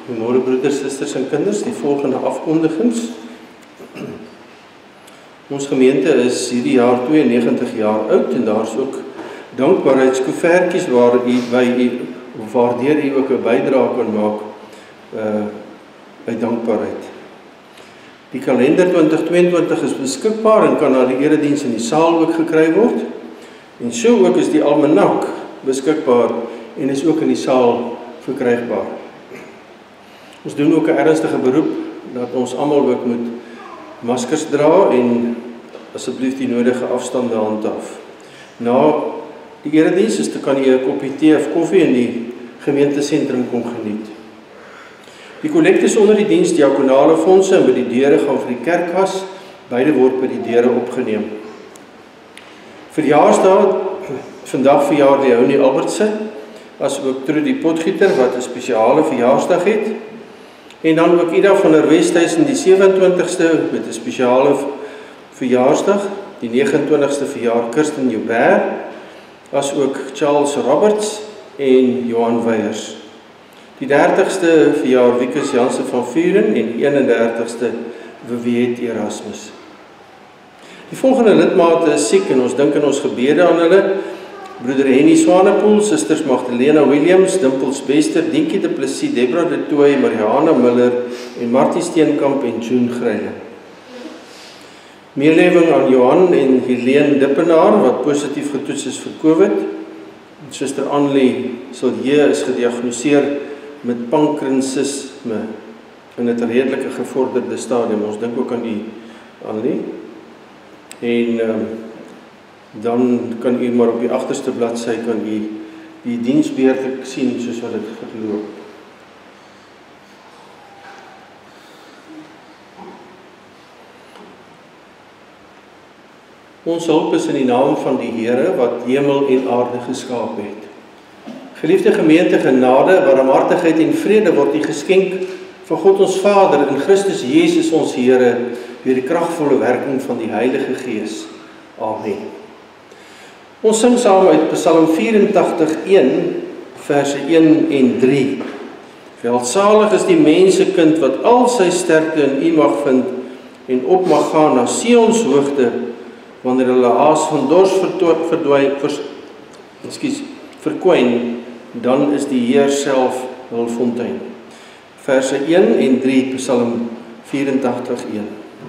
Goeiemôre broeders, susters en kinders, die volgende afkondigings. Ons gemeente is hierdie jaar 92 jaar oud en daar is ook dankbaarheidskoevertjies waardeur u ook 'n bydrae kan maak by dankbaarheid. Die kalender 2022 is beskikbaar en kan na die erediens in die saal ook gekry word. En so ook is die almanak beskikbaar en is ook in die saal verkrygbaar. Ons doen ook 'n ernstige beroep dat ons almal ook moet maskers dra en asseblief die nodige afstande handhaaf. Na die erediens kan jy 'n koppie tee of koffie in die gemeentesentrum kom geniet. Die kollektes onder die diens diakonale fondse en by die deure gaan vir die kerkkas, beide word by die deure opgeneem. Verjaarsdag, vandag verjaar Leonie Albertse, as ook Trudy Potgieter wat 'n spesiale verjaarsdag het. En dan ook Ida van der Westhuizen die 27ste met 'n spesiale verjaarsdag, die 29ste verjaar Kirsten Joubert, as ook Charles Roberts en Johan Weyers. Die 30ste verjaar Wikus Jansen van Vuren en die 31ste Wiet Erasmus. Die volgende lidmate is siek en ons dink in ons gebede aan hulle. Broeder Henny Swanepoel, susters Magdalena Williams, Dimpels Bester, Dinkie de Plessis, Deborah de Tooy, Mariana Miller en Martie Steenkamp en June Greile. Meelewing aan Johan en Helene Dippenaar wat positief getoets is vir COVID. Suster Annelie Silje is gediagnoseer met pankreasisme in 'n redelike gevorderde stadium. Ons dink ook aan u, Annelie. En dan kan u maar op die agterste bladsy kan u die diensbeurte sien soos wat dit verloop. Ons hulp is in die naam van die Here wat hemel en aarde geskaap het. Geliefde gemeente, genade, barmhartigheid en vrede word u geskenk van God ons Vader in Christus Jesus ons Here deur die kragvolle werking van die Heilige Gees. Amen. Ons sing saam uit Psalm 84:1, verse 1 en 3. Welsalig is die mensekind wat al sy sterkte in u mag vind en op mag gaan na Sions hoogte, wanneer hulle haas van dors verkwyn, dan is die Heer self hul fontein. Verse 1 en 3, Psalm 84:1.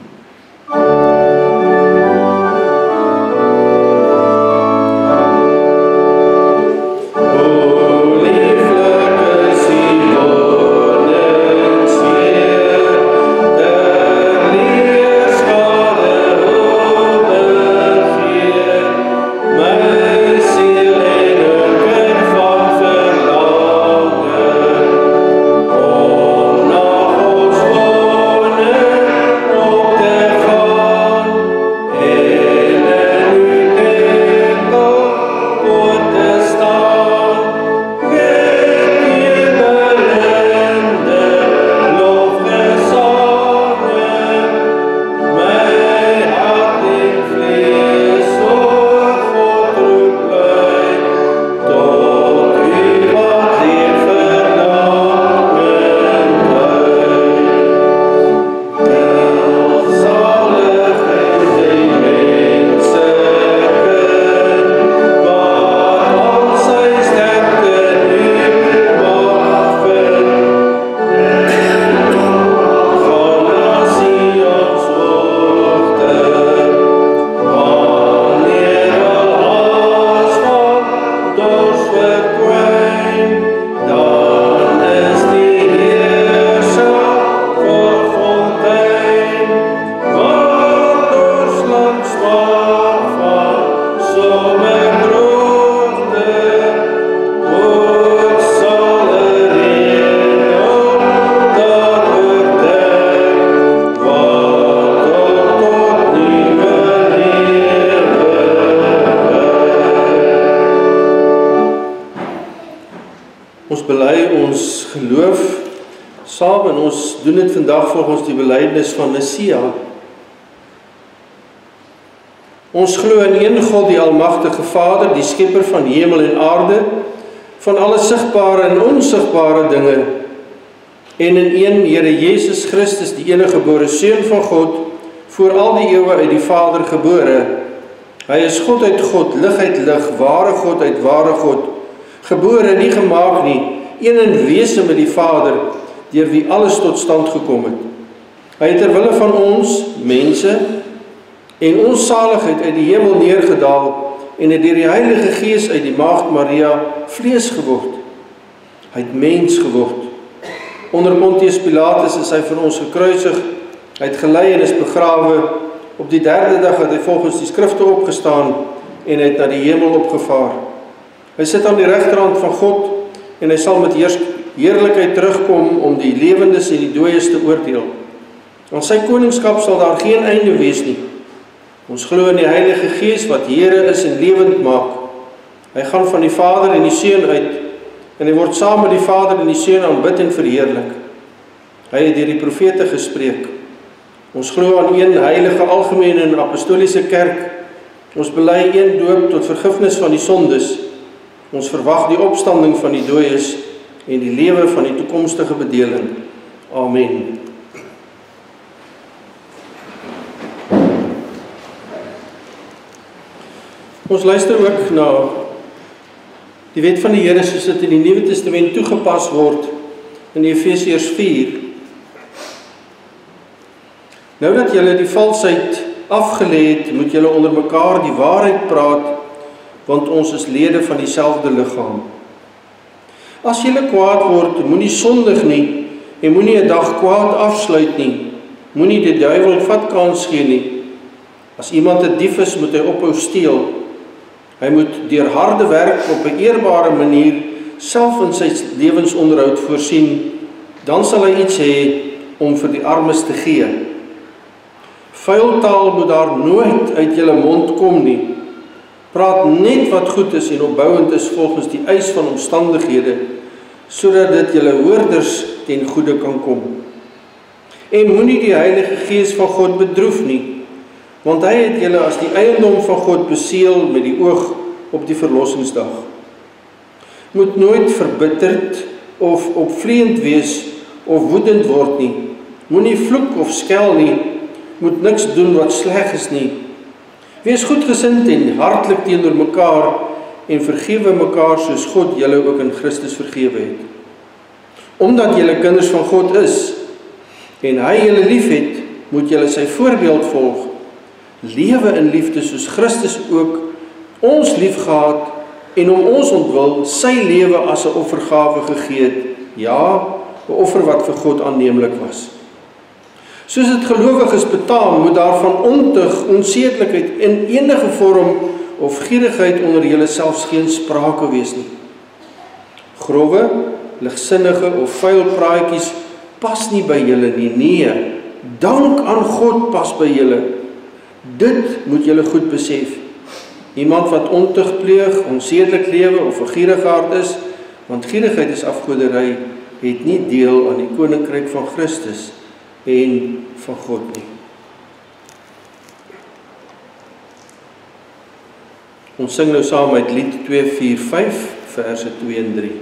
Saam en ons doen dit vandag volgens die belydenis van Nicea. Ons glo in een God, die almagtige Vader, die skepper van hemel en aarde, van alle sigbare en onsigbare dinge. en in een Here Jesus Christus, die enige gebore Seun van God, voor al die eeue uit die Vader gebore. Hy is God uit God, lig uit lig, ware God uit ware God, gebore, nie gemaak nie, een in wese met die Vader, deur wie alles tot stand gekom het. Hy het terwille van ons, mense, en ons saligheid uit die hemel neergedaal, en het deur die Heilige Gees uit die Maagd Maria vlees geword. Hy het mens geword. Onder Pontius Pilatus is hy vir ons gekruisig, hy het gelei en is begrawe, op die 3de dag het hy volgens die skrifte opgestaan, en hy het na die hemel opgevaar. Hy sit aan die regterhand van God, en hy sal met heerlikheid terugkom, om die lewendes en die dooies te oordeel. Aan sy koningskap sal daar geen einde wees nie. Ons glo in die Heilige Gees, wat Here is en lewend maak. Hy gaan van die Vader en die Seun uit, en hy word saam met die Vader en die Seun aanbid en verheerlik. Hy het deur die profete gespreek. Ons glo aan een heilige, algemene en apostoliese kerk. Ons bely een doop tot vergifnis van die sondes. Ons verwag die opstanding van die dooies en die lewe van die toekomstige bedeling. Amen. Ons luister ook na die wet van die Here soos dit in die Nuwe Testament toegepas word in Efesiërs 4. Nou dat julle die valsheid afgelê het, moet julle onder mekaar die waarheid praat, want ons is lede van dieselfde liggaam. As julle kwaad word, moenie sondig nie, en moenie 'n dag kwaad afsluit nie. Moenie die duiwel vatkans gee nie. As iemand 'n dief is, moet hy ophou steel. Hy moet deur harde werk op 'n eerbare manier self in sy lewensonderhoud voorsien, dan sal hy iets hê om vir die armes te gee. Vuil taal moet daar nooit uit julle mond kom nie. Praat net wat goed is en opbouend is volgens die eis van omstandighede, sodat dit julle hoorders ten goeie kan kom. En moenie die Heilige Gees van God bedroef nie, want hy het julle as die eiendom van God beseël met die oog op die verlossingsdag. Moet nooit verbitterd of opvleend wees of woedend word nie. Moenie vloek of skel nie. Moet niks doen wat sleg is nie. Wees goedgesind en hartlik teenoor mekaar en vergewe mekaar soos God julle ook in Christus vergewe het. Omdat julle kinders van God is en hy julle lief het, moet julle sy voorbeeld volg. Lewe in liefde soos Christus ook ons lief gehad en om ons ontwil sy lewe as 'n offergawe gegee het. Ja, 'n offer wat vir God aanneemlik was. Soos dit gelowiges betaam, moet daar van ontug, onsedelikheid in enige vorm of gierigheid onder julle selfs geen sprake wees nie. Grove, ligsinnige of vuil praatjies pas nie by julle nie. Nee, dank aan God pas by julle. Dit moet julle goed besef. Iemand wat ontug pleeg, onsedelik lewe of 'n gierigaard is, want gierigheid is afgoderry, het nie deel aan die koninkryk van Christus en van God nie. Ons sing nou saam uit lied 245, verse 2 en 3.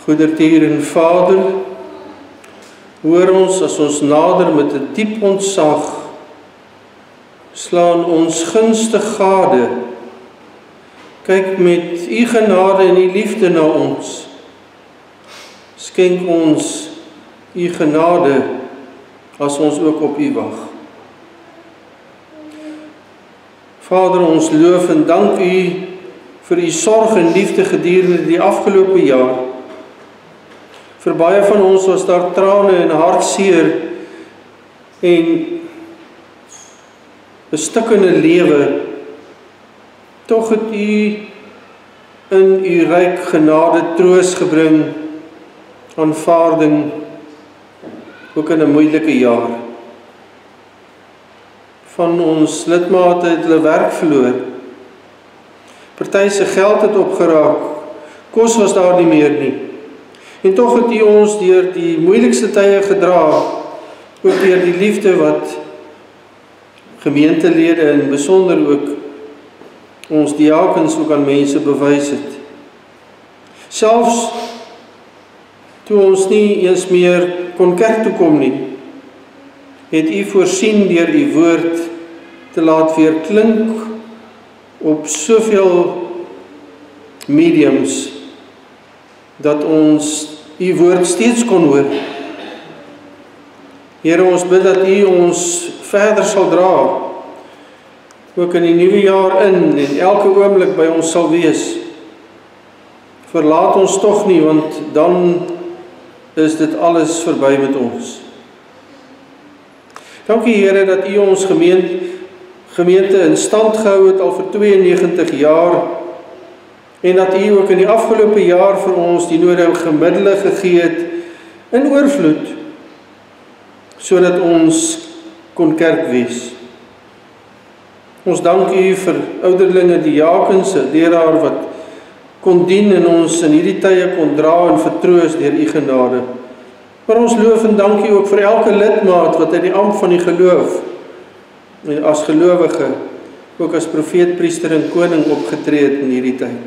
Goedertier en Vader, hoor ons as ons nader met 'n diep ontzag, slaan ons gunste gade. Kyk met u genade en u liefde na ons. Skenk ons u genade as ons ook op u wag. Vader, ons loof en dank u vir u sorg en liefde gedurende die afgelope jaar. Vir baie van ons was daar trane en hartseer en 'n stikkende lewe. Tog het u in u ryk genade troos gebring, aanvaarding, ook in 'n moeilike jaar. Van ons lidmate het hulle werk verloor. Party se geld het opgeraak. Kos was daar nie meer nie. En tog het u ons deur die moeilikste tye gedra, ook deur die liefde wat gemeentelede en besonder ook ons diakens ook aan mense bewys het. Selfs toe ons nie eens meer kon kerk toe kom nie, het u voorsien deur u woord te laat weer klink op soveel mediums, dat ons u woord steeds kon hoor. Here, ons bid dat u ons verder sal dra, ook in die nuwe jaar in, en elke oomblik by ons sal wees. Verlaat ons tog nie, want dan is dit alles verby met ons. Dankie Here dat u ons gemeente in stand gehou het al vir 92 jaar, en dat u ook in die afgelope jaar vir ons die nodige middele gegee het in oorvloed, sodat ons kon kerk wees. Ons dank u vir ouderlinge, diakens, leraar wat kon dien en ons in hierdie tye kon dra en vertroos deur u genade. Maar ons loof en dank u ook vir elke lidmaat wat uit die ampt van die geloof en as gelowige, ook as profeet, priester en koning opgetree het in hierdie tyd.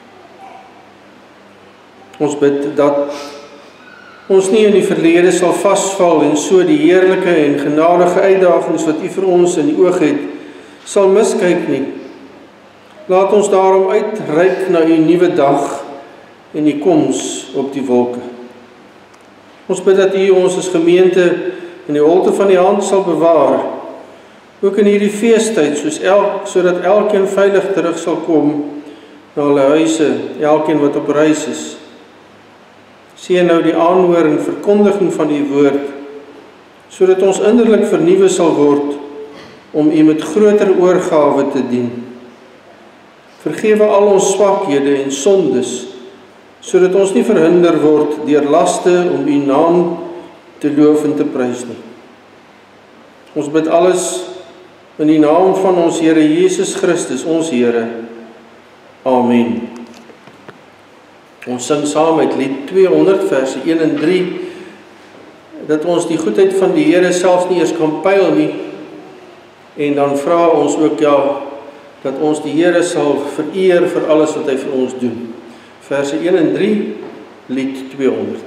Ons bid dat ons nie in die verlede sal vasval en so die heerlike en genadige uitdagings wat u vir ons in die oog het, sal miskyk nie. Laat ons daarom uitreik na u nuwe dag en die koms op die wolke. Ons bid dat u ons as gemeente in die holte van die hand sal bewaar, ook in hierdie feestyd, sodat elkeen veilig terug sal kom na hulle huise, elkeen wat op reis is. Seën nou die aanhoor en verkondiging van u woord, sodat ons innerlik vernuwe sal word om u met groter oorgawe te dien. Vergewe al ons swakhede en sondes, sodat ons nie verhinder word deur laste om u naam te loof en te prys nie. Ons bid alles in die naam van ons Here Jesus Christus, ons Here. Amen. Ons sing saam met lied 200, verse 1 en 3, dat ons die goedheid van die Here selfs nie eers kan pyl nie, en dan vra ons ook dat ons die Here sal vereer vir alles wat hy vir ons doen. Verse 1 en 3, lied 200.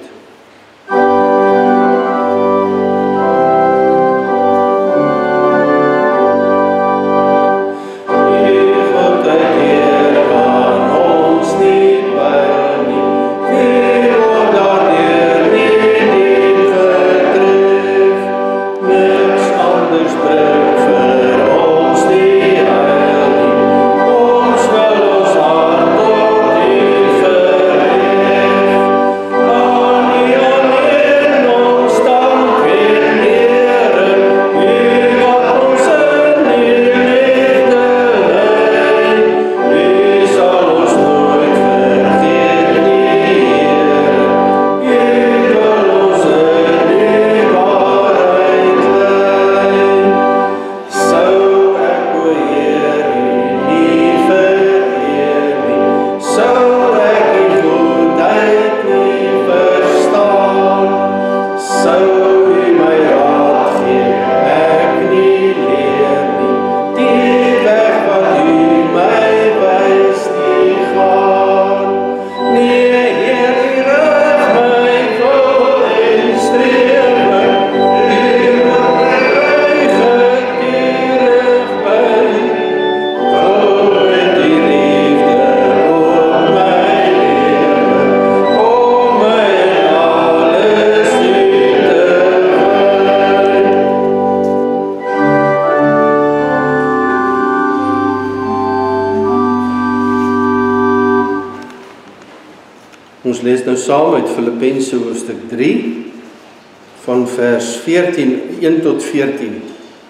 Ons lees nou saam uit Filippense hoofstuk 3 van vers 1 tot 14.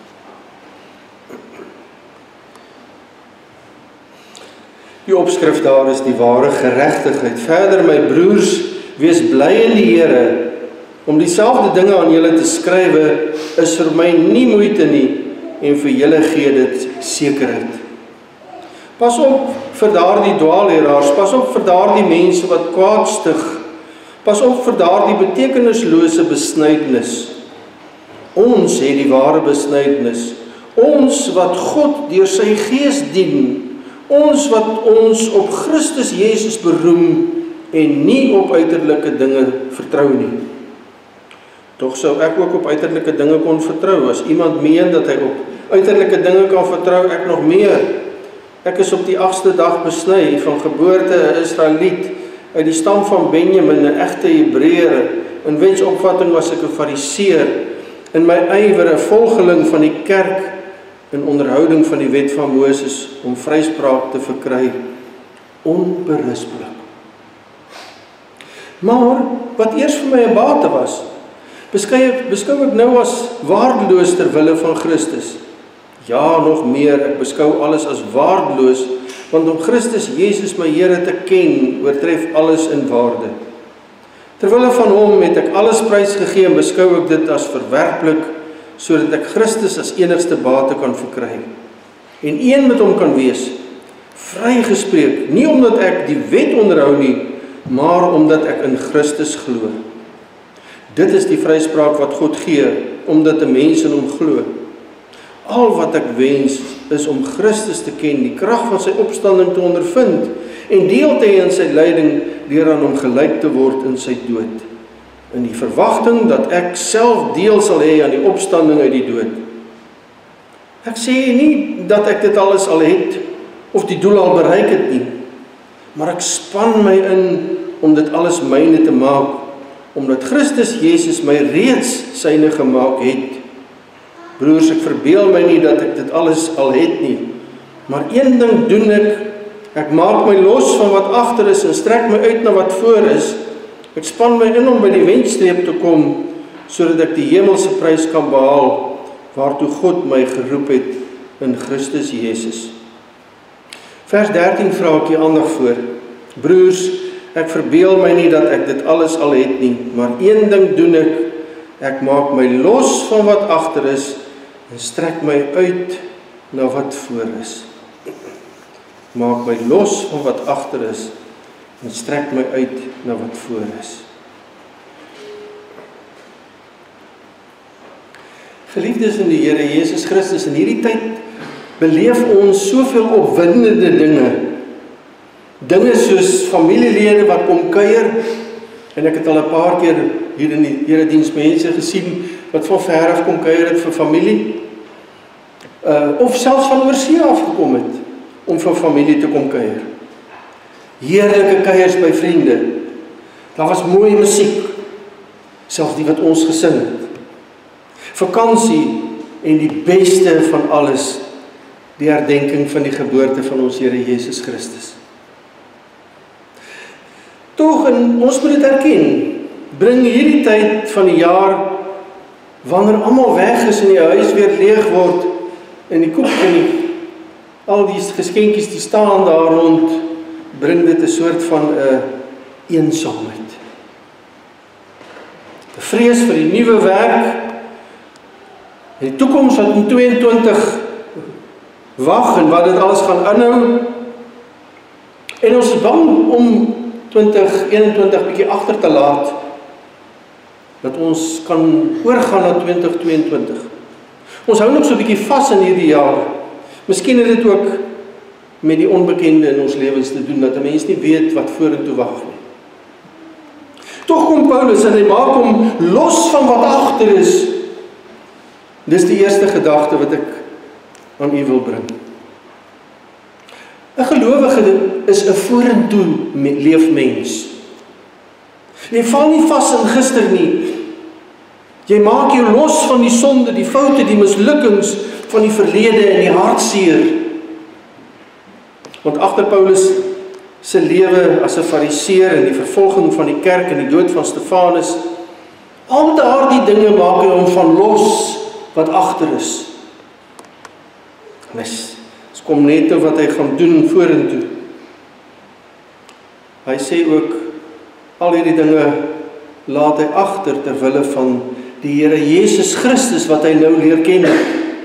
Die opskrif daar is die ware geregtigheid. Verder, my broers, wees bly in die Here. Om dieselfde dinge aan julle te skrywe is vir my nie moeite nie en vir julle gee dit sekerheid. Pas op vir daardie dwaalleraars, pas op vir daardie mense wat kwaad stig, pas op vir daardie betekenislose besnydenis. Ons het die ware besnydenis, ons wat God deur sy Gees dien, ons wat ons op Christus Jesus beroem en nie op uiterlike dinge vertrou nie. Tog sou ek ook op uiterlike dinge kon vertrou. As iemand meen dat hy op uiterlike dinge kan vertrou, ek nog meer. Ek is op die 8ste dag besny, van geboorte 'n Israeliet, uit die stam van Benjamin, 'n egte Hebreër. In wetsopvatting was ek 'n Fariseer, in my ywer 'n volgeling van die kerk, in onderhouding van die wet van Moses, om vryspraak te verkry, onberispelik. Maar, wat eers vir my 'n bate was, beskou ek nou as waardeloos ter wille van Christus. Ja, nog meer, ek beskou alles as waardeloos, want om Christus Jesus my Here te ken, oortref alles in waarde. Terwille van hom het ek alles prysgegee en beskou ek dit as verwerplik, sodat ek Christus as enigste bate kan verkry, en een met hom kan wees, vrygespreek, nie omdat ek die wet onderhou nie, maar omdat ek in Christus glo. Dit is die vryspraak wat God gee, omdat 'n mens in hom glo. Al wat ek wens, is om Christus te ken, die krag van sy opstanding te ondervind, en deel te hê in sy lyding, deur aan hom gelyk te word in sy dood, in die verwagting dat ek self deel sal hê aan die opstanding uit die dood. Ek sê nie dat ek dit alles al het, of die doel al bereik het nie, maar ek span my in om dit alles myne te maak, omdat Christus Jesus my reeds syne gemaak het. Broers, ek verbeel my nie dat ek dit alles al het nie, maar een ding doen ek maak my los van wat agter is en strek my uit na wat voor is. Ek span my in om by die wenstreep te kom, sodat ek die hemelse prys kan behaal, waartoe God my geroep het in Christus Jesus. Vers 13 vra ek die aandag voor. Broers, ek verbeel my nie dat ek dit alles al het nie, maar een ding doen ek maak my los van wat agter is en strek my uit na wat voor is. Maak my los van wat agter is en strek my uit na wat voor is. Geliefdes in die Here Jesus Christus, in hierdie tyd beleef ons soveel opwindende dinge. Dinge soos familielede wat kom kuier, en ek het al 'n paar keer hier in die erediens mense gesien wat van ver af kom kuier het vir familie, of selfs van oorsee afgekom het om vir familie te kom kuier. Heerlike kuiers by vriende. Daar was mooi musiek, selfs die wat ons gesing het. Vakansie en die beste van alles, die herdenking van die geboorte van ons Here Jesus Christus. Tog, en ons moet dit erken, bring hierdie tyd van die jaar, wanneer almal weg is en die huis weer leeg word, en die koek en al die geskenkies die staan daar rond, bring dit 'n soort van eensaamheid. 'n Vrees vir die nuwe werk, en die toekoms wat in 22 wag en wat dit alles gaan inhou. En ons is bang om 2021 bietjie agter te laat, dat ons kan oorgaan na 2022. Ons hou nog so 'n bietjie vas in hierdie jaar. Miskien het dit ook met die onbekende in ons lewens te doen, dat 'n mens nie weet wat vorentoe wag nie. Tog kom Paulus en hy maak hom los van wat agter is. Dis die eerste gedagte wat ek aan u wil bring. 'n Gelowige is 'n vorentoe leefmens. Jy val nie vas in gister nie. Jy maak jou los van die sonde, die foute, die mislukkings van die verlede en die hartseer. Want agter Paulus se lewe as 'n fariseer en die vervolging van die kerk en die dood van Stefanus, al daardie dinge maak hy hom van los wat agter is. En hy kom net toe wat hy gaan doen vorentoe. Hy sê ook, al hierdie dinge laat hy agter ter wille van die Here Jesus Christus wat hy nou leer ken het.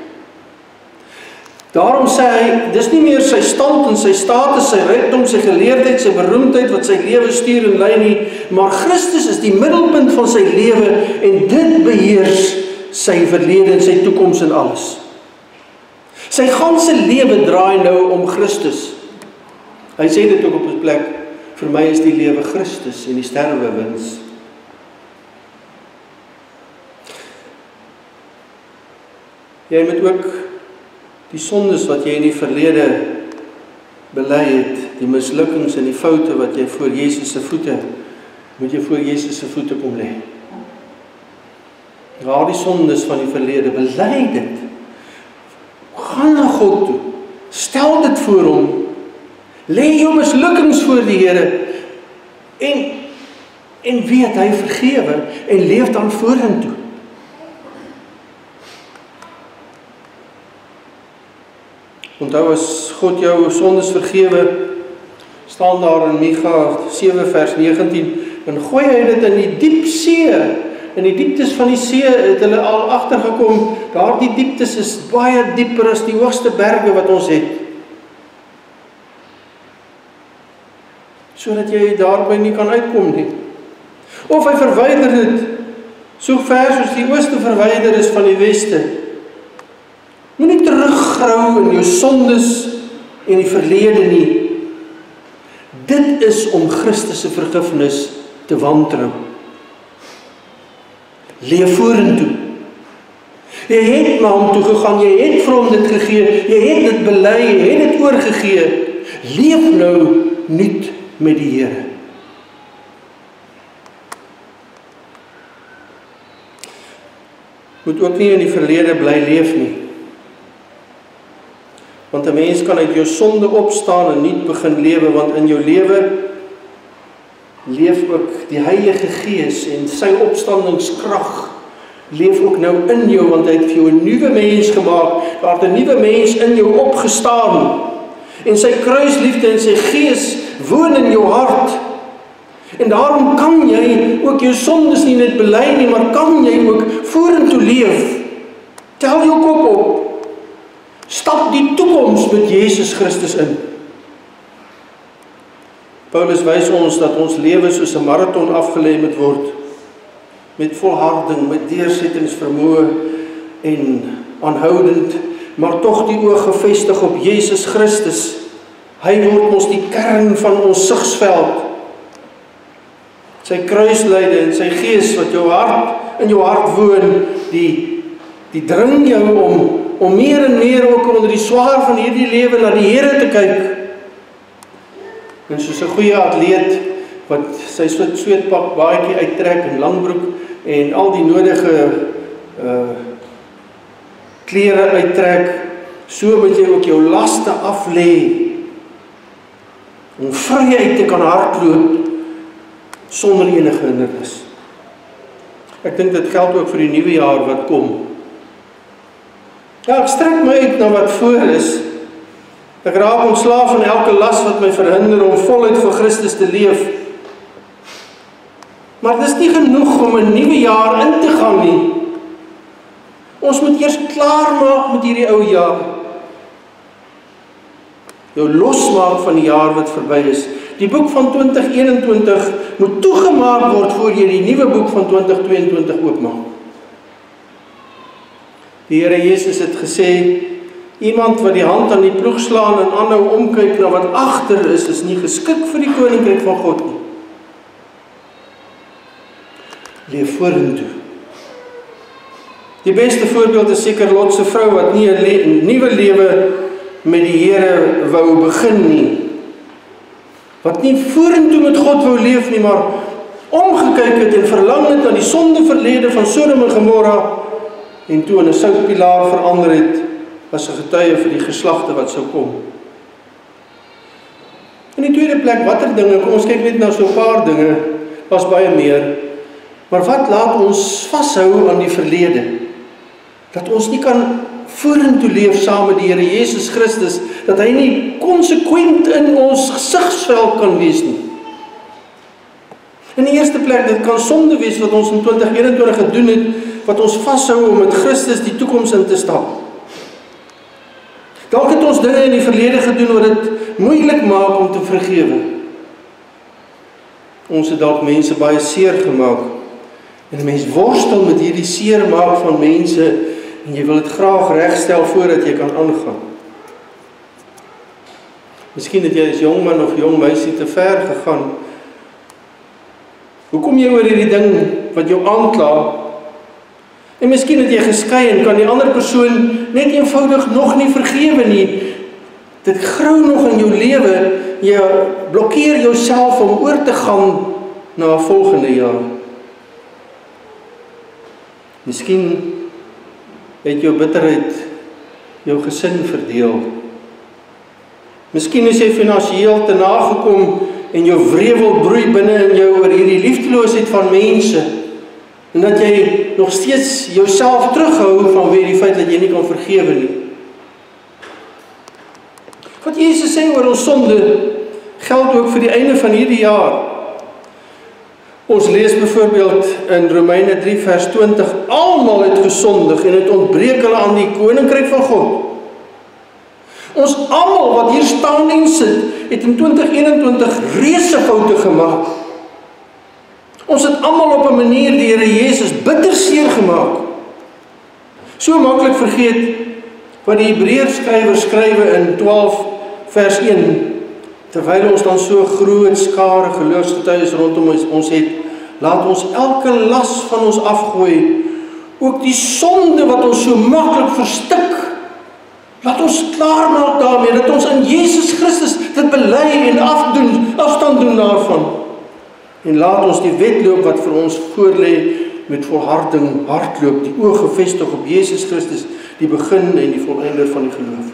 Daarom sê hy, dis nie meer sy stand en sy status, sy rykdom, sy geleerdheid, sy beroemdheid wat sy lewe stuur en lei nie, maar Christus is die middelpunt van sy lewe en dit beheers sy verlede en sy toekoms en alles. Sy ganse lewe draai nou om Christus. Hy sê dit ook op 'n plek, vir my is die lewe Christus en die sterwe wins. Jy moet ook die sondes wat jy in die verlede bely het, die mislukkings en die foute wat jy voor Jesus se voete, moet jy voor Jesus se voete kom lê. Ja, die sondes van die verlede, bely dit. Gaan na God toe. Stel dit voor hom. Lê jou mislukkings voor die Here. En weet hy vergewe en leef dan vorentoe. Onthou as God jou sondes vergewe, staan daar in Micha 7 vers 19, en gooi hy dit in die diep see. In die dieptes van die see het hulle al agtergekom, daardie dieptes is baie dieper as die hoogste berge wat ons het. Sodat jy daarby nie kan uitkom nie. Of hy verwyder dit, so ver soos die ooste verwyder is van die weste. Moenie teruggrou in jou sondes en die verlede nie. Dit is om Christus se vergifnis te wantrou. Leef vorentoe. Jy het na hom toe gegaan, jy het vir hom dit gegee, jy het dit bely, jy het dit oorgegee. Leef nou nuut met die Here. Moet ook nie in die verlede bly leef nie. Want 'n mens kan uit jou sonde opstaan en nuut begin lewe, want in jou lewe leef ook die Heilige Gees en sy opstandingskrag leef ook nou in jou, want hy het vir jou 'n nuwe mens gemaak, daar het 'n nuwe mens in jou opgestaan, en sy kruisliefde en sy Gees woon in jou hart, en daarom kan jy ook jou sondes nie net bely nie, maar kan jy ook vorentoe leef. Tel jou kop op, stap die toekoms met Jesus Christus in. Paulus wys ons dat ons lewe soos 'n marathon afgelê moet word, met volharding, met deursettingsvermoë en aanhoudend, maar tog die oog gefestig op Jesus Christus. Hy word ons die kern van ons sigsveld. Sy kruislyde en sy Gees wat in jou hart woon, die dring jou om meer en meer ook onder die swaar van hierdie lewe na die Here te kyk. En soos 'n goeie atleet wat sy sweetpak baadjie uittrek en langbroek en al die nodige klere uittrek, so moet jy ook jou laste af lê om vryheid te kan hardloop sonder enige hindernis. Ek dink dit geld ook vir die nuwe jaar wat kom. Ja, ek strek my uit na wat voor is. Ek raak ontslaaf van elke las wat my verhinder om voluit vir Christus te leef. Maar dit is nie genoeg om 'n nuwe jaar in te gaan nie. Ons moet eers klaar maak met hierdie ou jaar. Jou losmaak van die jaar wat verby is. Die boek van 2021 moet toegemaak word voor jy die nuwe boek van 2022 oopmaak. Die Here Jesus het gesê, iemand wat die hand aan die ploeg slaan en aanhou omkyk na wat agter is nie geskik vir die koninkryk van God nie. Leef vorentoe. Die beste voorbeeld is seker Lot se vrou wat nie 'n nuwe lewe met die Here wou begin nie. Wat nie vorentoe met God wou leef nie, maar omgekyk het en verlang het na die sonde verlede van Sodom en Gomorra en toe in 'n soutpilaar verander het as 'n getuie vir die geslagte wat sou kom. En In die tweede plek, watter dinge? Kom ons kyk net na so 'n paar dinge, daar's baie meer. Maar wat laat ons vashou aan die verlede? Dat ons nie kan vorentoe leef saam met die Here Jesus Christus, dat hy nie konsekwent in ons gesigsveld kan wees nie. In die eerste plek, dit kan sonde wees wat ons in 2021 gedoen het, wat ons vashou om met Christus die toekoms in te stap. Dalk het ons dinge in die verlede gedoen wat dit moeilik maak om te vergewe. Ons het dalk mense baie seer gemaak, en 'n mens worstel met hierdie seer maak van mense, en jy wil dit graag regstel voordat jy kan aangaan. Miskien het jy as jong man of jong meisie te ver gegaan. Hoe kom jy oor hierdie ding wat jou aankla? En miskien het jy geskei en kan die ander persoon net eenvoudig nog nie vergewe nie. Dit grou nog in jou lewe, jy blokkeer jouself om oor te gaan na 'n volgende jaar. Miskien het jou bitterheid jou gesin verdeel. Miskien is jy finansiëel te nagekom en jou wrevel broei binne in jou oor hierdie liefdeloosheid van mense, en dat jy nog steeds jouself terughou vanweë die feit dat jy nie kan vergewe nie. Wat Jesus sê oor ons sonde, geld ook vir die einde van hierdie jaar. Ons lees byvoorbeeld in Romeine 3 vers 20, almal het gesondig en het ontbreek hulle aan die koninkryk van God. Ons almal wat hier staan en sit, het in 2021 reuse foute gemaak. Ons het almal op 'n manier die Here Jesus bitter seer gemaak. So maklik vergeet wat die Hebreërskrywer skrywe in 12 vers 1, terwyl ons dan so groot skare geloofsgetuies rondom ons het, laat ons elke las van ons afgooi, ook die sonde wat ons so maklik verstik. Laat ons klaarmaak daarmee, dat ons in Jesus Christus dit bely en afstand doen daarvan. En laat ons die wedloop wat vir ons voorlê met volharding hardloop, die oog gefestig op Jesus Christus, die begin en die volëinder van die geloof.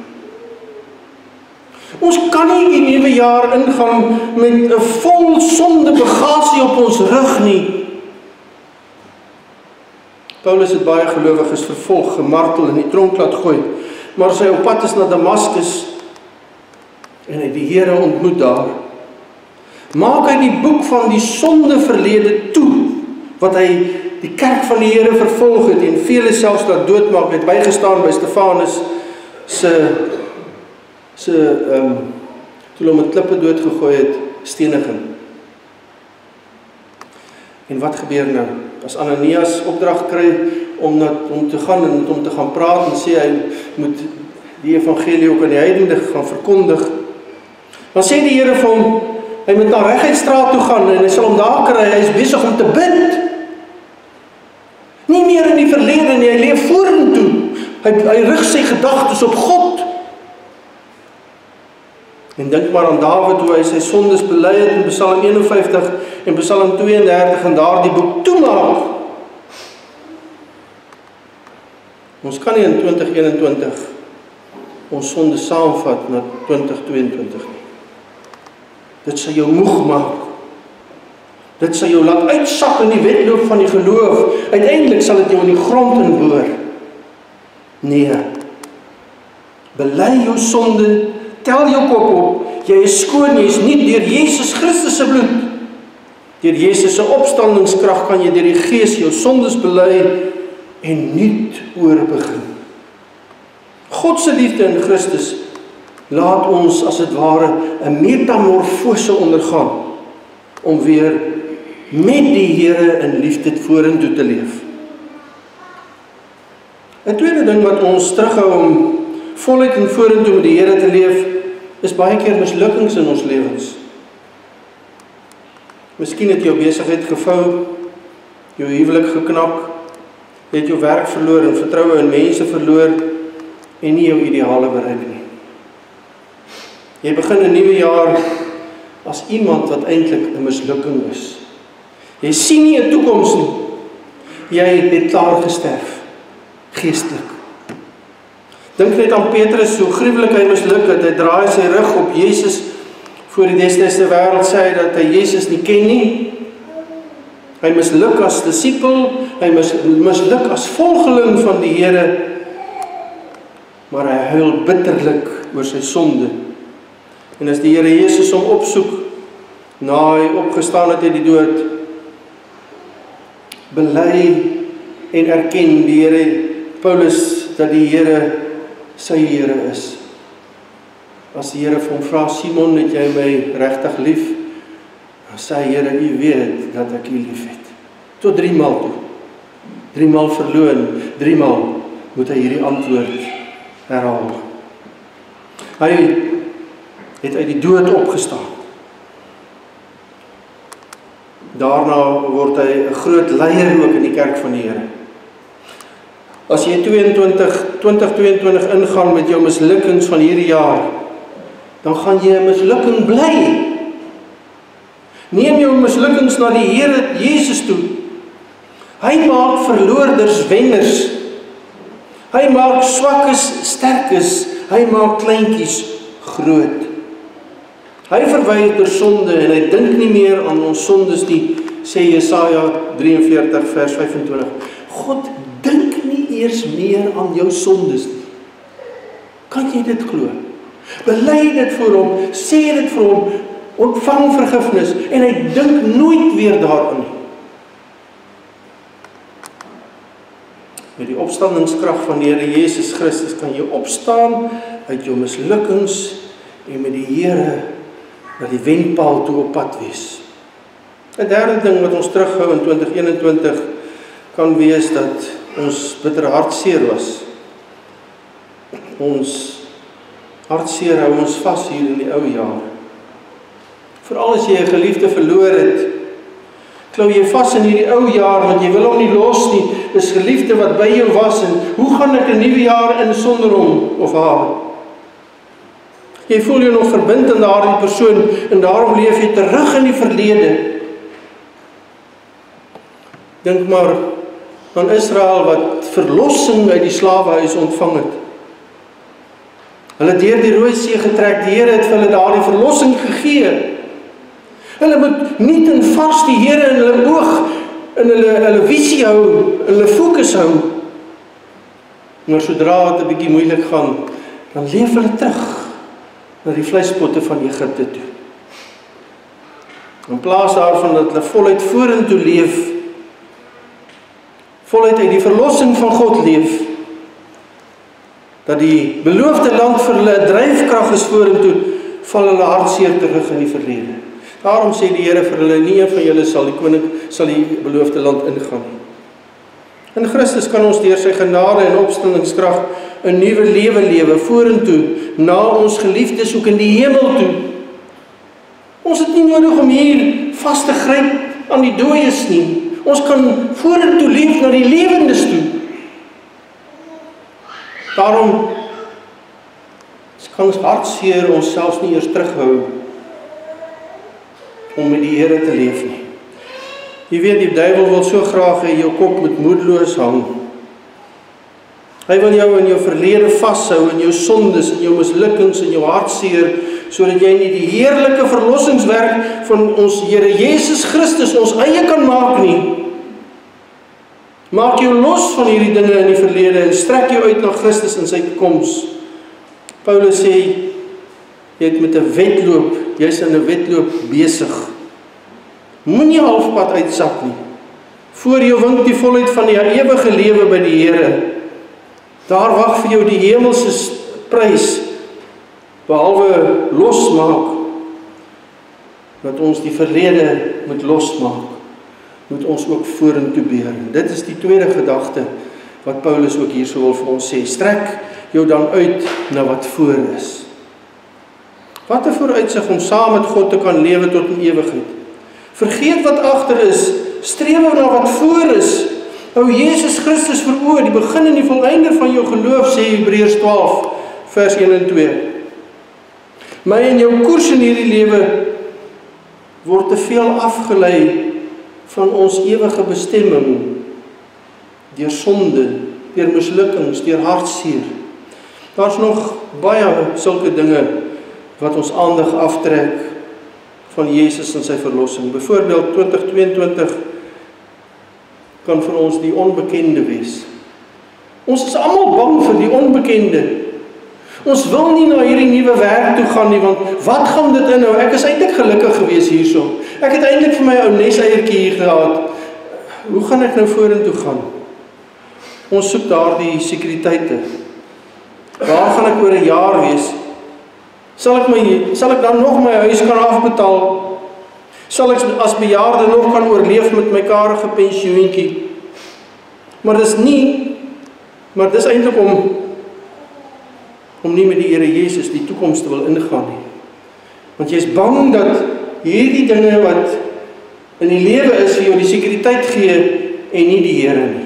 Ons kan nie die nuwe jaar ingaan met 'n vol sonde bagasie op ons rug nie. Paulus het baie gelowiges vervolg, gemartel en in die tronk laat gooi, maar sy op pad is na Damaskus en hy die Here ontmoet daar. Maak hy die boek van die sonde verlede toe, wat hy die kerk van die Here vervolg het en vele selfs laat doodmaak, het bygestaan by Stefanus toe hulle met klippe doodgegooi het, steniging. En wat gebeur nou? As Ananias opdrag kry om te gaan en met hom te gaan praat en sê hy moet die evangelie ook aan die heidene gaan verkondig, dan sê die Here vir hom, hy moet na Reguitstraat toe gaan en hy sal hom daar kry, hy is besig om te bid. Nie meer in die verlede nie, hy leef vorentoe. Hy rig sy gedagtes op God. En dink maar aan Dawid, hoe hy sy sondes bely het in Psalm 51 en Psalm 32 en daardie boek toemaak. Ons kan nie in 2021 ons sonde saamvat na 2022 nie. Dit sal jou moeg maak. Dit sal jou laat uitsak in die wedloop van die geloof. Uiteindelik sal dit jou in die grond inboor. Nee. Bely jou sonde, tel jou kop op. Jy is skoon, jy is nuut deur Jesus Christus se bloed. Deur Jesus se opstandingskrag kan jy deur die Gees jou sondes bely en nuut oorbegin. God se liefde in Christus laat ons as dit ware 'n metamorfose ondergaan om weer met die Here in liefde vorentoe te leef. 'n tweede ding wat ons terughou om voluit en vorentoe met die Here te leef, is baie keer mislukkings in ons lewens. Miskien het jou besigheid gevou, jou huwelik geknak, jy het jou werk verloor en vertroue in mense verloor en nie jou ideale bereik nie. Jy begin 'n nuwe jaar as iemand wat eintlik 'n mislukking is. Jy sien nie 'n toekoms nie. Jy het klaar gesterf, geestelik. Dink net aan Petrus, hoe gruwelik hy misluk het. Hy draai sy rug op Jesus Voor die destydse wêreld sê hy dat hy Jesus nie ken nie. Hy misluk as disipel, hy misluk as volgeling van die Here, maar hy huil bitterlik oor sy sonde. En as die Here Jesus hom opsoek, na hy opgestaan het uit die dood, bely en erken die Here Paulus dat die Here sy Here is. As die Here vir hom vra, Simon, het jy my regtig lief? Dan sê Here, u weet dat ek u lief het. Tot 3 maal toe. 3 maal verloon, 3 maal moet hy hierdie antwoord herhaal. Hy het uit die dood opgestaan. Daarna word hy 'n groot leier ook in die kerk van die Here. As jy 2022 ingaan met jou mislukkings van hierdie jaar, dan gaan jy 'n mislukking bly. Neem jou mislukkings na die Here Jesus toe. Hy maak verloorders wenners. Hy maak swakkes sterkes. Hy maak kleintjies groot. Hy verwyder sonde en hy dink nie meer aan ons sondes nie, sê Jesaja 43 vers 25. God dink nie eers meer aan jou sondes nie. Kan jy dit glo? Bely dit voor hom, sê dit vir hom, ontvang vergifnis en hy dink nooit weer daaraan nie. Met die opstandingskrag van die Here Jesus Christus kan jy opstaan uit jou mislukkings en met die Here na die wenpaal toe op pad wees. 'n derde ding wat ons terughou in 2021 kan wees dat ons bitter hartseer was. Ons hartseer hou ons vas hier in die ou jaar. Veral as jy 'n geliefde verloor het, klou jy vas in hierdie ou jaar, want jy wil hom nie los nie. Dis geliefde wat by jou was en hoe gaan ek 'n nuwe jaar in sonder hom of haar? Jy voel jou nog verbind aan daardie persoon en daarom leef jy terug in die verlede. Dink maar aan Israel wat verlossing uit die slawehuis ontvang het. Hulle het deur die Rooi See getrek, die Here het vir hulle daardie verlossing gegee. Hulle moet nie en vars die Here in hulle oog, in hulle visie hou, in hulle fokus hou. Maar sodra dit 'n bietjie moeilik gaan, dan leef hulle terug na die vleispotte van Egipte toe. In plaas daarvan dat hulle voluit vorentoe leef, voluit uit die verlossing van God leef, dat die beloofde land vir hulle 'n dryfkrag is vorentoe, val hulle hartseer terug in die verlede. Daarom sê die Here vir hulle, nie een van julle sal die beloofde land ingaan nie. In Christus kan ons deur sy genade en opstandingskrag 'n nuwe lewe lewe vorentoe, na ons geliefdes ook in die hemel toe. Ons het nie nodig om hier vas te gryp aan die dooies nie. Ons kan vorentoe leef na die lewendes toe. Daarom kan ons hartseer ons selfs nie eers terughou om met die Here te leef nie. Jy weet, die duiwel wil so graag hê jou kop moet moedeloos hang. Hy wil jou in jou verlede vashou, in jou sondes, in jou mislukkings, in jou hartseer, sodat jy nie die heerlike verlossingswerk van ons Here Jesus Christus ons eie kan maak nie. Maak jou los van hierdie dinge in die verlede en strek jou uit na Christus in sy koms. Paulus sê, jy het met 'n wedloop, jy's in 'n wedloop besig. Moenie halfpad uitsak nie. Voor jou wink die volheid van die ewige lewe by die Here. Daar wag vir jou die hemelse prys, behalwe losmaak, dat ons die verlede moet losmaak, moet ons ook vorentoe beer. Dit is die tweede gedagte wat Paulus ook hierso wil vir ons sê. Strek jou dan uit na wat voor is. Wat 'n vooruitsig om saam met God te kan lewe tot in ewigheid. Vergeet wat agter is, streef na wat voor is. Hou Jesus Christus voor oë, die begin en die volëinder van jou geloof, sê Hebreërs 12 vers 1 en 2. My en jou koers in hierdie lewe word te veel afgelei van ons ewige bestemming, deur sonde, deur mislukkings, deur hartseer. Daar's nog baie sulke dinge wat ons aandag aftrek van Jesus en sy verlossing. Byvoorbeeld 2022 kan vir ons die onbekende wees. Ons is almal bang vir die onbekende. Ons wil nie na hierdie nuwe werk toe gaan nie, want wat gaan dit inhou? Ek is eintlik gelukkig gewees hierso. Ek het eintlik vir my ou neseiertjie hier gehad. Hoe gaan ek nou vorentoe gaan? Ons soek daardie sekuriteite. Waar gaan ek oor 'n jaar wees? Sal ek dan nog my huis kan afbetaal? Sal ek as bejaarde nog kan oorleef met my karige pensioentjie? Maar dis eintlik om nie met die Here Jesus die toekoms te wil ingaan nie. Want jy is bang dat hierdie dinge wat in die lewe is vir jou die sekuriteit gee en nie die Here nie.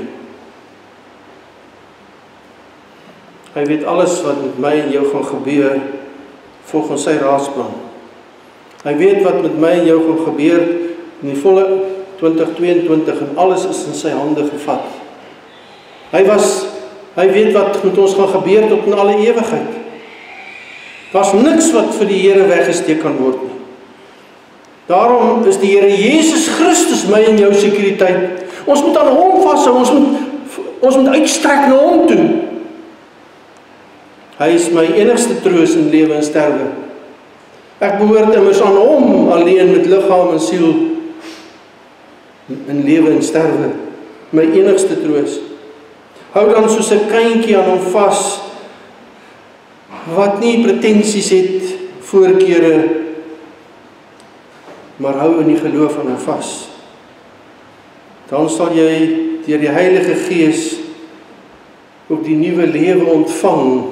Hy weet alles wat met my en jou gaan gebeur volgens sy raadsplan. Hy weet wat met my en jou gaan gebeur in die volle 2022 en alles is in sy hande gevat. Hy weet wat met ons gaan gebeur tot in alle ewigheid. Daar's niks wat vir die Here weggesteek kan word nie. Daarom is die Here Jesus Christus my en jou sekuriteit. Ons moet aan hom vashou, ons moet uitstrek na hom toe. Hy is my enigste troos in lewe en sterwe. Ek behoort immers aan hom alleen met liggaam en siel in lewe en sterwe. My enigste troos. Hou dan soos 'n kindjie aan hom vas wat nie pretensies het, voorkeure, maar hou in die geloof aan hom vas. Dan sal jy deur die Heilige Gees ook die nuwe lewe ontvang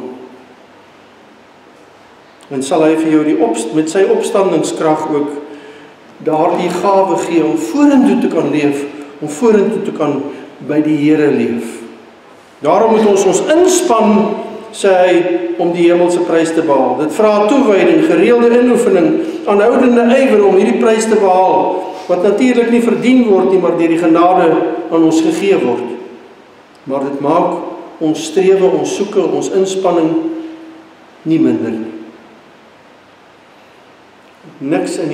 en sal hy vir jou met sy opstandingskrag ook daardie gawe gee om vorentoe te kan leef, om vorentoe te kan by die Here leef. Daarom moet ons inspann, sê hy, om die hemelse prys te behaal. Dit vra toewyding, gereelde inoefening, aanhoudende ywer om hierdie prys te behaal, wat natuurlik nie verdien word nie, maar deur die genade aan ons gegee word. Maar dit maak ons strewe, ons soeke, ons inspanning nie minder nie. Niks in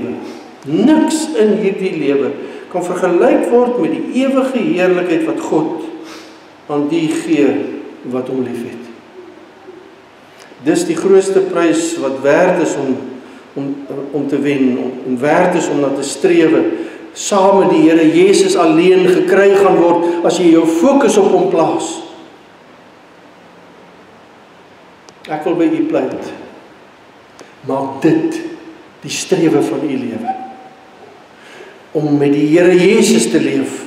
hierdie lewe kan vergelyk word met die ewige heerlikheid wat God aan die gee wat hom liefhet. Dis die grootste prys wat werd is om te wen, en werd is om na te strewe, saam met die Here Jesus alleen gekry gaan word as jy jou fokus op hom plaas. Ek wil by u pleit. Maak dit die strewe van u lewe. Om met die Here Jesus te leef.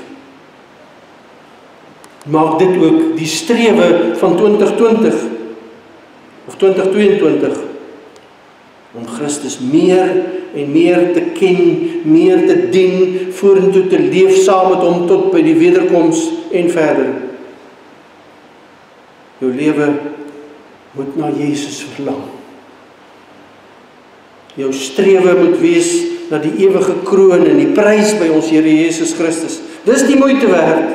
Maak dit ook die strewe van 2020 of 2022 om Christus meer en meer te ken, meer te dien, vorentoe te leef saam met hom tot by die wederkoms en verder. Jou lewe moet na Jesus verlang. Jou strewe moet wees na die ewige kroon en die prys by ons Here Jesus Christus. Dis die moeite werd.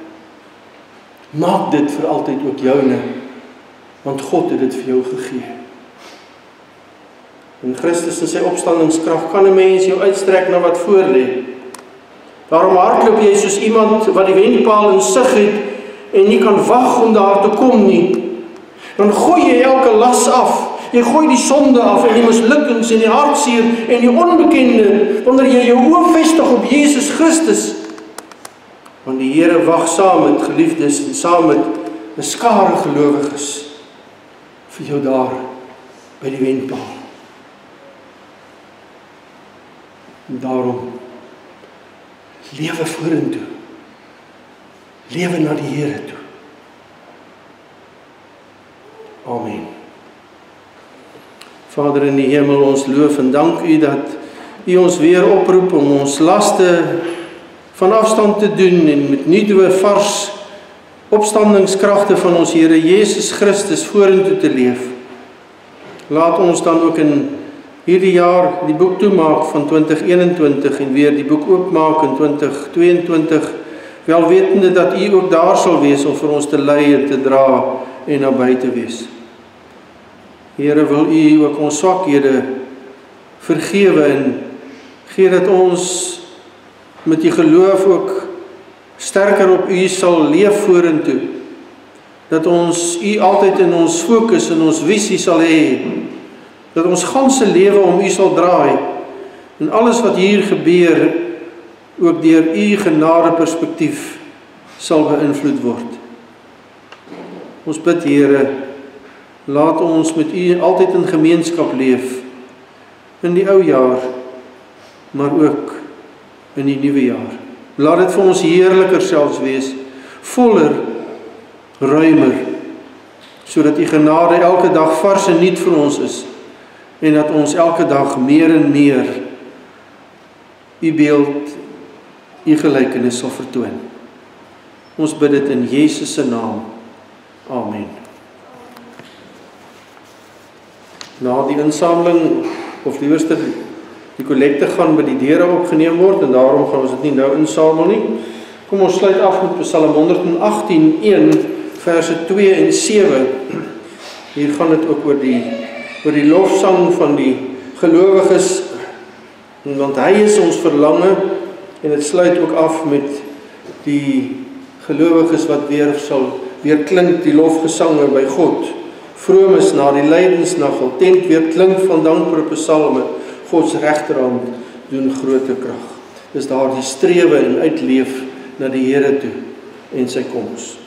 Maak dit vir altyd ook joune, want God het dit vir jou gegee. En Christus in sy opstandingskrag kan 'n mens jou uitstrek na wat voor lê. Daarom hardloop jy soos iemand wat die wenpaal in sig het en nie kan wag om daar te kom nie. Dan gooi jy elke las af. Jy gooi die sonde af en die mislukkings en die hartseer en die onbekende wanneer jy jou oë vestig op Jesus Christus. Want die Here wag saam met geliefdes en saam met 'n skare gelowiges vir jou daar by die wenpaal. En daarom lewe vorentoe. Lewe na die Here toe. Amen. Vader in die hemel, ons loof en dank u dat u ons weer oproep om ons laste van afstand te doen en met nuwe vars opstandingskragte van ons Here Jesus Christus vorentoe te leef. Laat ons dan ook in hierdie jaar die boek toemaak van 2021 en weer die boek oopmaak in 2022, wel wetende dat u ook daar sal wees om vir ons te lei en te dra en naby te wees. Here, wil u ook ons swakhede vergewe en Gee dat ons met die geloof ook sterker op U sal leef vorentoe. Dat ons U altyd in ons fokus en ons visie sal hê. Dat ons ganse lewe om U sal draai. En alles wat hier gebeur, ook deur U genade perspektief sal beïnvloed word. Ons bid, Here, laat ons met U altyd in gemeenskap leef, in die ou jaar, maar ook in die nuwe jaar. Laat dit vir ons heerliker selfs wees, voller, ruimer, sodat U genade elke dag vars en nuut vir ons is, en dat ons elke dag meer en meer U beeld, U gelykenis sal vertoon. Ons bid dit in Jesus se naam. Amen. Na die insameling, of liewerste die kollekte gaan by die deure opgeneem word, en daarom gaan ons dit nie nou insamel nie. Kom ons sluit af met Psalm 118:1, verse 2 en 7. Hier gaan dit ook oor die lofsang van die gelowiges, want hy is ons verlange, en dit sluit ook af met die gelowiges wat weer klink die lofgesange by God. Vroom is na die lydensnagel, tent weer klink van dankbare psalme, Gods regterhand doen grote krag. Dis daar die strewe en uitleef na die Here toe en sy koms.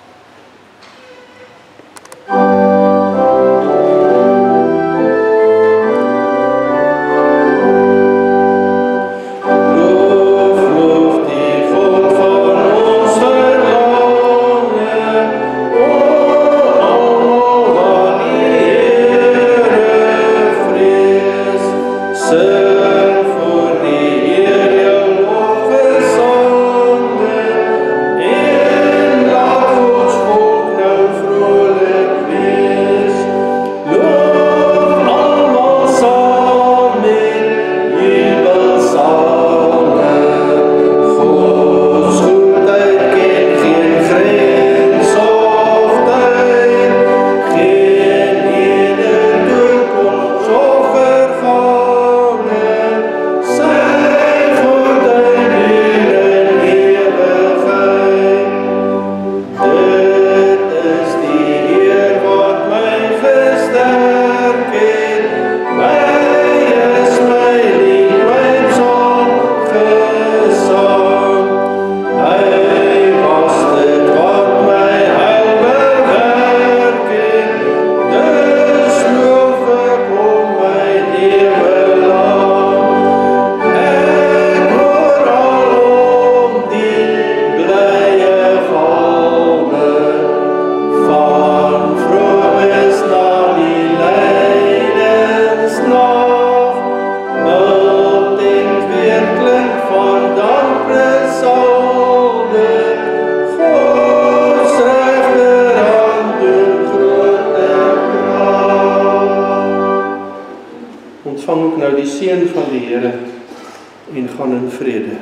Ontvang ook nou die seën van die Here en gaan in vrede.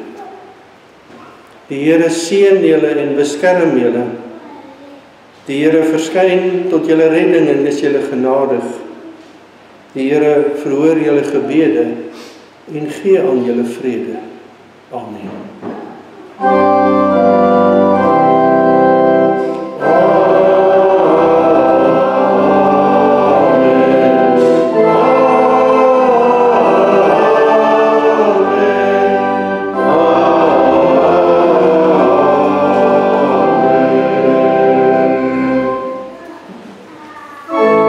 Die Here seën julle en beskerm julle. Die Here verskyn tot julle redding en is julle genadig. Die Here verhoor julle gebede en gee aan julle vrede. Amen. Amen.